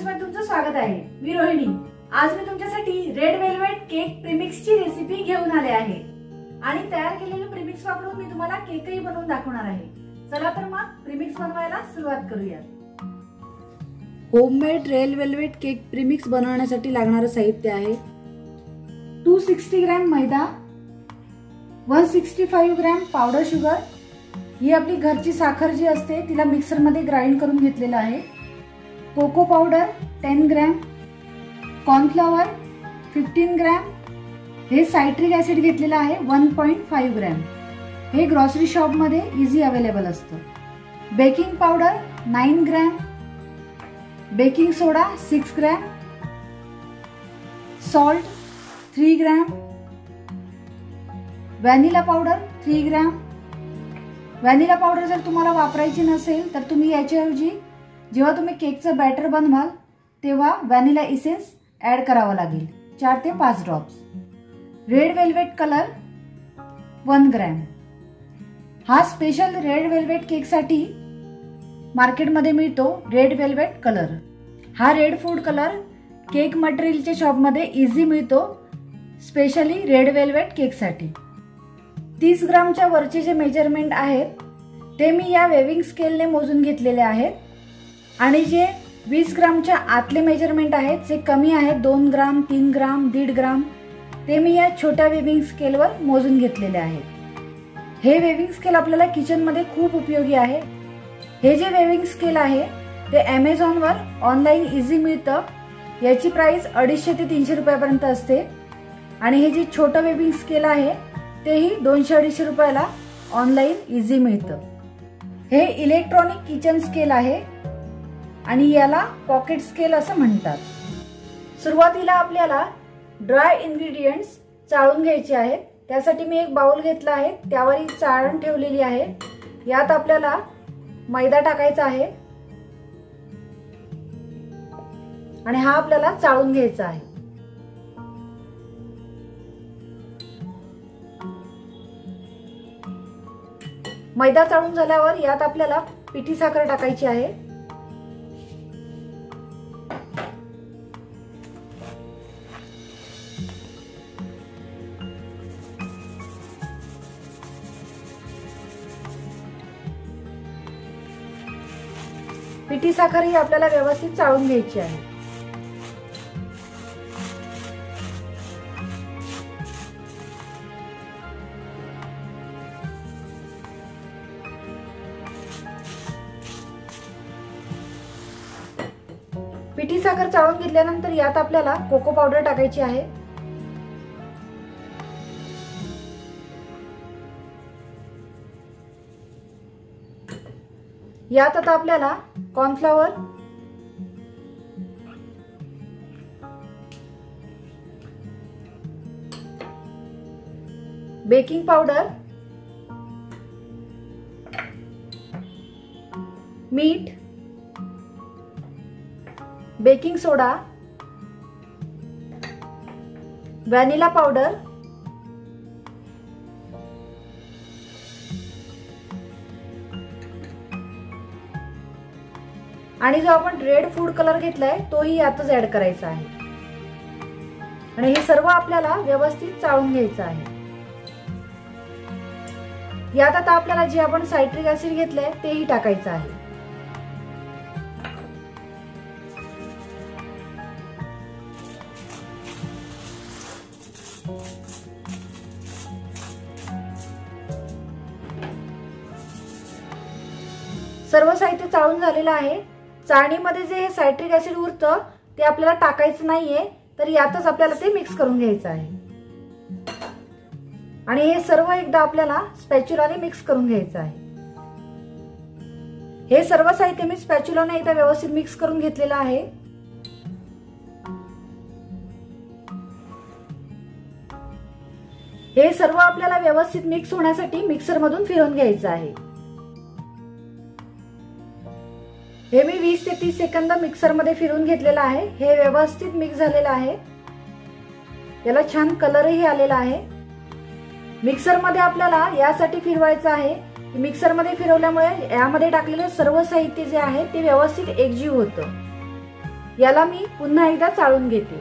Channels मध्ये तुमचं स्वागत आहे। मी रोहिणी। आज मी तुमच्यासाठी रेड वेलवेट केक प्रीमिक्सची रेसिपी घेऊन आले आहे आणि तयार केलेले प्रीमिक्स वापरून मी तुम्हाला केकही बनवून दाखवणार आहे। चला तर मग प्रीमिक्स बनवायला सुरुवात करूया। Homemade red velvet cake premix बनवण्यासाठी लागणारे साहित्य आहे 260 ग्रॅम मैदा, 165 ग्रॅम पावडर शुगर, ही आपली घरची साखर जी असते तिला मिक्सर मध्ये ग्राइंड करून घेतलेला आहे, cocoa powder 10 gram, cornflour 15 gram, हे सायट्रिक ऍसिड घेतलेला आहे 1.5 ग्रॅम, हे ग्रोसरी शॉप मध्ये इझी अवेलेबल असतं, baking powder 9 gram, baking soda 6 gram, salt 3 gram, vanilla powder 3 gram. Vanilla powder जर तुम्हाला वापरायची नसेल तर तुम्ही याच्याऐवजी जेव्हा तुम्ही केकचं बॅटर बनवाल तेव्हा व्हॅनिला इसेन्स ऍड करावा लागेल 4 ते 5 drops. Red velvet colour 1 gram. हा स्पेशल रेड वेलवेट केक साठी मार्केटमध्ये मिळतो रेड वेलवेट कलर। हा रेड फूड कलर केक मटेरियलच्या शॉप मध्ये इझी मिळतो, स्पेशली रेड वेलवेट केक साठी। 30 ग्रामच्या वरचे जे मेजरमेंट आहेत ते मी या वेविंग स्केलने मोजून घेतलेले आहेत आणि जे 20 ग्रामच्या आतले मेजरमेंट आहेत जे कमी आहेत 2 ग्राम, 3 ग्राम, 1.5 ग्राम, ते मी या छोट्या वेविंग स्केलवर मोजून घेतलेले आहेत। हे वेविंग स्केल आपल्याला किचन मध्ये खूप उपयोगी आहे। हे जे वेविंग स्केल आहे ते Amazon वर ऑनलाइन इझी मिळतं। याची प्राइस 250 ते 300 रुपयापर्यंत असते आणि हे जे छोटं वेविंग स्केल आहे तेही 200-250 रुपयाला ऑनलाइन इझी मिळतं। हे इलेक्ट्रॉनिक किचन स्केल आहे आणि याला पॉकेट स्केल असं म्हणतात। सुरुवातीला आपल्याला ड्राय इंग्रेडिएंट्स चाळून घ्यायचे आहेत। त्यासाठी मी एक बाउल घेतला आहे, त्यावर ही चाळण ठेवलेली आहे। यात आपल्याला मैदा टाकायचा आहे आणि हा आपल्याला चाळून घ्यायचा आहे। मैदा चाळून झाल्यावर यात आपल्याला पिठी साखर टाकायची आहे। पिठी साखर ही आपल्याला व्यवस्थित चाळून घ्यायची आहे। पिठी साखर चाळून घेतल्यानंतर यात आपल्याला कोको पावडर टाकायची आहे। यात आता आपल्याला कॉर्नफ्लॉवर, बेकिंग पावडर, मीठ, बेकिंग सोडा, व्हॅनिला पावडर, आणि जो आपण रेड फूड कलर घेतलाय तोही यातच ऍड करायचा आहे आणि हे सर्व आपल्याला व्यवस्थित चाळून घ्यायचं आहे। यात आता आपल्याला जे आपण सायट्रिक ऍसिड घेतलंय तेही टाकायचं आहे। सर्व साहित्य चाळून झालेलं आहे। चाळणीमध्ये जे सायट्रिक ऍसिड उरतं ते आपल्याला टाकायचं नाहीये, तर यातच आपल्याला ते मिक्स करून घ्यायचं आहे आणि हे सर्व एकदा आपल्याला स्पॅच्युलाने मिक्स करून घ्यायचं आहे। हे सर्व साहित्य मी स्पॅच्युलाने एकदा व्यवस्थित मिक्स करून घेतलेलं आहे। हे सर्व आपल्याला व्यवस्थित मिक्स होण्यासाठी मिक्सर मधून फिरवून घ्यायचं आहे। हे मी 20 ते 30 सेकंद मिक्सर मध्ये फिरवून घेतलेलं आहे। हे व्यवस्थित मिक्स झालेलं आहे, याला छान कलरही आलेला आहे। मिक्सर मध्ये आपल्याला यासाठी फिरवायचं आहे मिक्सर मध्ये फिरवल्यामुळे यामध्ये टाकलेले सर्व साहित्य जे आहे ते व्यवस्थित एकजीव होतं। याला मी पुन्हा एकदा चाळून घेते.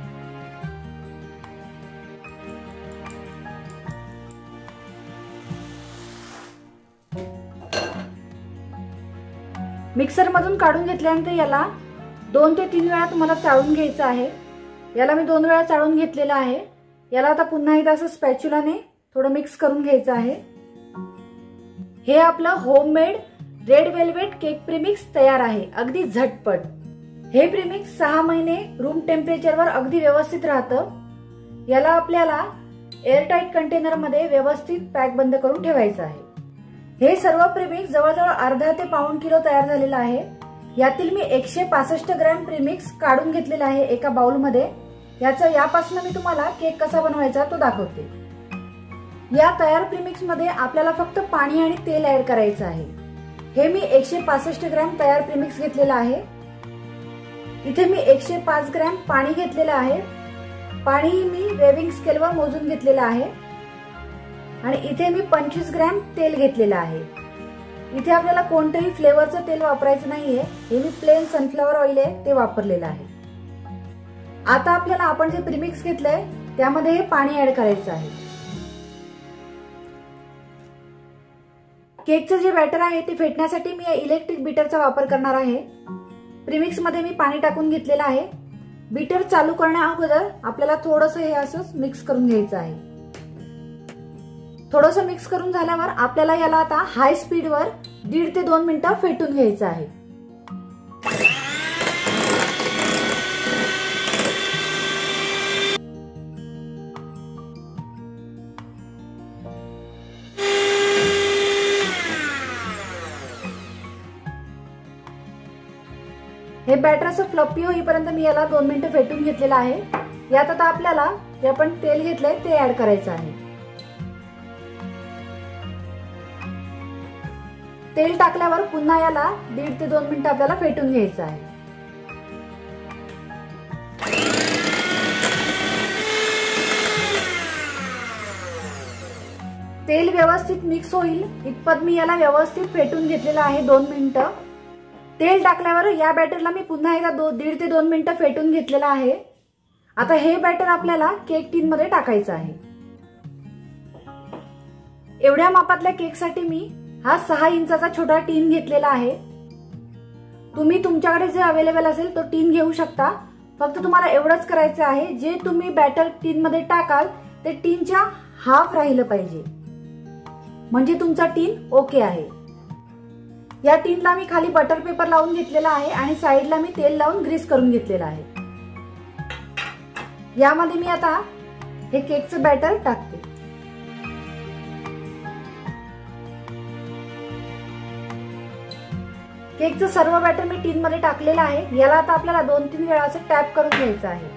मिक्सर मधून काढून घेतल्यानंतर याला 2 ते 3 वेळा तुम्हाला चाळून घ्यायचं आहे. याला मी 2 वेळा चाळून घेतलेला आहे. याला आता पुन्हा एकदा असं स्पॅच्युलाने थोडं मिक्स करून घ्यायचं आहे. हे आपलं homemade red velvet cake premix तयार आहे, अगदी झटपट. हे प्रीमिक्स 6 महिने रूम टेम्परेचरवर अगदी व्यवस्थित राहतं. याला आपल्याला एअरटाईट कंटेनर मध्ये व्यवस्थित पॅक बंद करून ठेवायचं आहे. हे सर्व प्रीमिक्स जवळजवळ अर्धा ते पाऊण किलो तयार झालेला आहे. यातील मी 165 ग्रॅम प्रीमिक्स काढून घेतलेला आहे एका बाउल मध्ये. यापासून मी तुम्हाला केक कसा बनवायचा तो दाखवते. या तयार प्रीमिक्स मध्ये आपल्याला फक्त पाणी आणि तेल ऍड करायचं आहे. हे मी 165 ग्रॅम तयार प्रीमिक्स घेतलेला आहे. इथे मी 105 ग्रॅम पाणी घेतलेलं आहे. पाणी मी वेविंग स्केलवर मोजून घेतलेलं आहे. आणि इथे मी 25 ग्रॅम तेल घेतलेलं आहे. इथे आपल्याला कोणतंही फ्लेवरचं तेल वापरायचं नाहीये. हे मी प्लेन सनफ्लॉवर ऑइल आहे ते वापरलेलं आहे. आता आपल्याला आपण जे प्रीमिक्स घेतलंय त्यामध्ये हे पाणी ऍड करायचं आहे. केकचं जे बॅटर आहे ते फेटण्यासाठी मी इलेक्ट्रिक बीटरचा वापर करणार आहे. प्रीमिक्स मध्ये मी पाणी टाकून घेतलेलं आहे. बीटर चालू करण्या अगोदर आपल्याला थोडंसं हे असंच मिक्स करून घ्यायचं आहे. थोडंसं मिक्स करून झाल्यावर आपल्याला याला आता हाय स्पीडवर 1.5 ते 2 मिनिटं फेटून घ्यायचं आहे. हे बॅटर असं फ्लफी होईपर्यंत मी याला 2 मिनिटं फेटून घेतलेलं आहे. यात आता आपल्याला जे आपण तेल घेतलंय ते ऍड करायचं आहे. तेल टाकल्यावर पुन्हा याला 1.5 ते 2 मिनिटं आपल्याला फेटून घ्यायचं आहे. तेल व्यवस्थित मिक्स होईल इतपत मी याला व्यवस्थित फेटून घेतलेलं आहे 2 मिनिटं. तेल टाकल्यावर या बॅटरला मी पुन्हा एकदा 1.5 ते 2 मिनिटं फेटून घेतलेलं आहे. आता हे बॅटर आपल्याला केक टीन मध्ये टाकायचं आहे. एवढ्या मापातल्या केकसाठी मी हा 6 इंचाचा छोटा टीन घेतलेला आहे. तुम्ही तुमच्याकडे जे अवेलेबल असेल तो टीन घेऊ शकता. फक्त तुम्हाला एवढंच करायचं आहे, जे तुम्ही बॅटर टीन मध्ये टाकाल ते टीनच्या हाफ राहिलं पाहिजे, म्हणजे तुमचा टीन ओके आहे. या टीनला मी खाली बटर पेपर लावून घेतलेला आहे आणि साईडला मी तेल लावून ग्रीस करून घेतलेला आहे. यामध्ये मी आता हे केकचं बॅटर टाकते. केकचं सर्व बॅटर मी टीन मध्ये टाकलेलं आहे. याला आता आपल्याला 2-3 वेळा असं टॅप करून घ्यायचं आहे.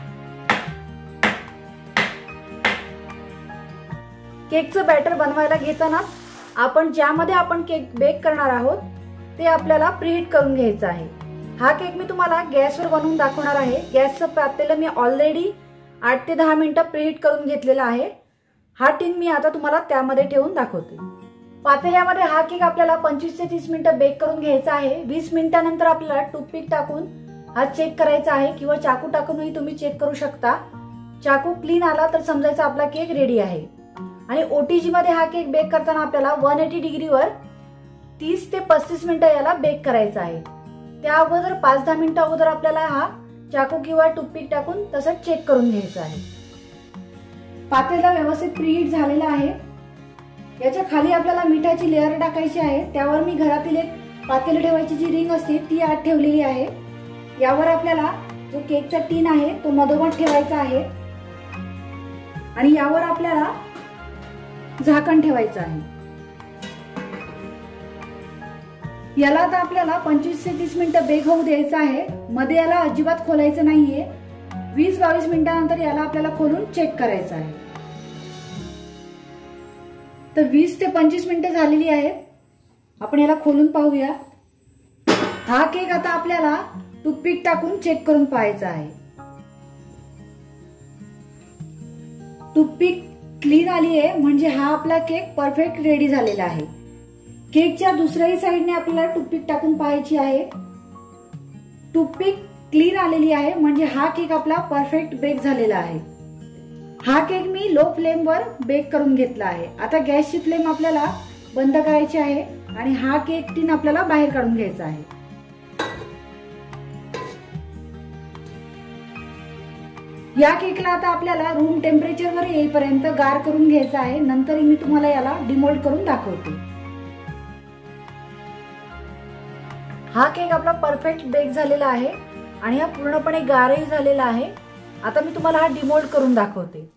केकचं बॅटर बनवायला घेताना आपण ज्यामध्ये आपण केक बेक करणार आहोत ते आपल्याला प्रीहीट करून घ्यायचं आहे. हा केक मी तुम्हाला गॅसवर बनवून दाखवणार आहे. गॅसचं पातेलं मी ऑलरेडी 8 ते 10 मिनिटं प्रीहीट करून घेतलेला आहे. हा टीन मी आता तुम्हाला त्यामध्ये ठेवून दाखवते. पातेल्यामध्ये हा केक आपल्याला 25 ते 30 मिनिटं बेक करून घ्यायचा आहे. 20 मिनिटांनंतर आपल्याला टूथपिक टाकून हा चेक करायचा आहे किंवा चाकू टाकूनही तुम्ही चेक करू शकता. चाकू क्लीन आला तर समजायचं आपला केक रेडी आहे. आणि ओटीजी मध्ये हा केक बेक करताना आपल्याला 180 डिग्रीवर 30 ते 35 मिनिटं याला बेक करायचा आहे. त्या अगोदर 5-10 मिनिटं अगोदर आपल्याला हा चाकू किंवा टूथपिक टाकून तसंच चेक करून घ्यायचं आहे. पातेला व्यवस्थित प्रीहीट झालेला आहे. याच्या खाली आपल्याला मिठाची लेअर टाकायची आहे. त्यावर मी घरातील एक पातेलं ठेवायची जी रिंग असते ती आत ठेवलेली आहे. यावर आपल्याला जो केकचा टीन आहे तो मधोमध ठेवायचा आहे आणि यावर आपल्याला झाकण ठेवायचं आहे. याला आता आपल्याला 25 ते 30 मिनिटं बेक होऊ द्यायचं आहे. मध्ये याला अजिबात खोलायचं नाहीये. 20-22 मिनिटांनंतर याला आपल्याला खोलून चेक करायचं आहे. तर 20 ते 25 मिनिटं झालेली आहेत. आपण याला खोलून पाहूया. हा केक आता आपल्याला टूथपिक टाकून चेक करून पाहायचा आहे. टूथपिक क्लीन आली आहे म्हणजे हा आपला केक परफेक्ट रेडी झालेला आहे. केकच्या दुसऱ्याही साईडने आपल्याला टूथपिक टाकून पाहायची आहे. टूथपिक क्लीन आलेली आहे, म्हणजे हा केक आपला परफेक्ट बेक झालेला आहे. हा केक मी लो फ्लेमवर बेक करून घेतला आहे. आता गॅसची फ्लेम आपल्याला बंद करायची आहे आणि हा केक टीन आपल्याला बाहेर काढून घ्यायचा आहे. या केकला आता आपल्याला रूम टेम्परेचरवर येईपर्यंत गार करून घ्यायचा आहे. नंतर मी तुम्हाला याला डिमोल्ड करून दाखवते. हा केक आपला परफेक्ट बेक झालेला आहे आणि हा पूर्णपणे गारही झालेला आहे. आता मी तुम्हाला हा डिमोल्ड करून दाखवते.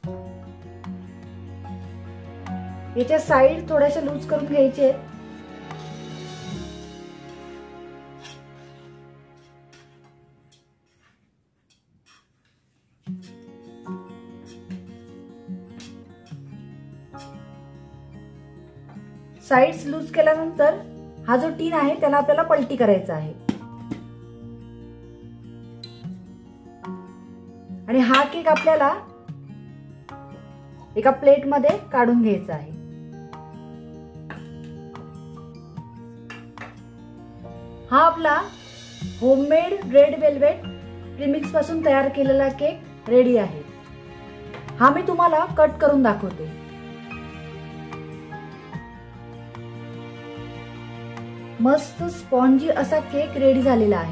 याच्या साइड थोड्याशा लूज करून घ्यायचे. साइड्स लूज केल्यानंतर हा जो टीन आहे त्याला आपल्याला पलटी करायचा आहे आणि हा केक आपल्याला एका प्लेट मध्ये काढून घ्यायचा आहे. हा आपला होममेड रेड वेल्वेट प्रीमिक्स पासून तयार केलेला केक रेडी आहे. हा मी तुम्हाला कट करून दाखवते. मस्त स्पॉन्जी असा केक रेडी झालेला आहे.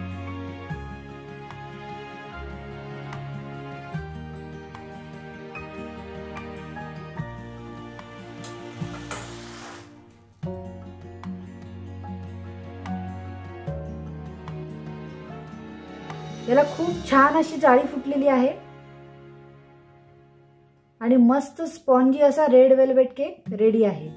याला खूप छान अशी जाळी फुटलेली आहे आणि मस्त स्पॉन्जी असा रेड वेल्वेट केक रेडी आहे.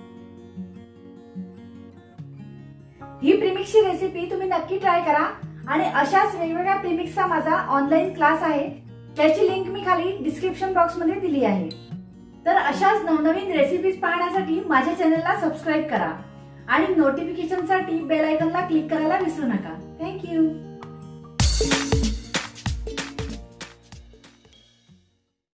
ही प्रीमिक्सची रेसिपी तुम्ही नक्की ट्राय करा आणि अशाच वेगवेगळ्या प्रीमिक्सचा माझा ऑनलाईन क्लास आहे, त्याची लिंक मी खाली डिस्क्रिप्शन बॉक्स मध्ये दिली आहे. तर अशाच नवनवीन रेसिपीज पाहण्यासाठी माझ्या चॅनलला सबस्क्राईब करा आणि नोटिफिकेशनसाठी बेल आयकॉनला क्लिक करायला विसरू नका. थँक्यू.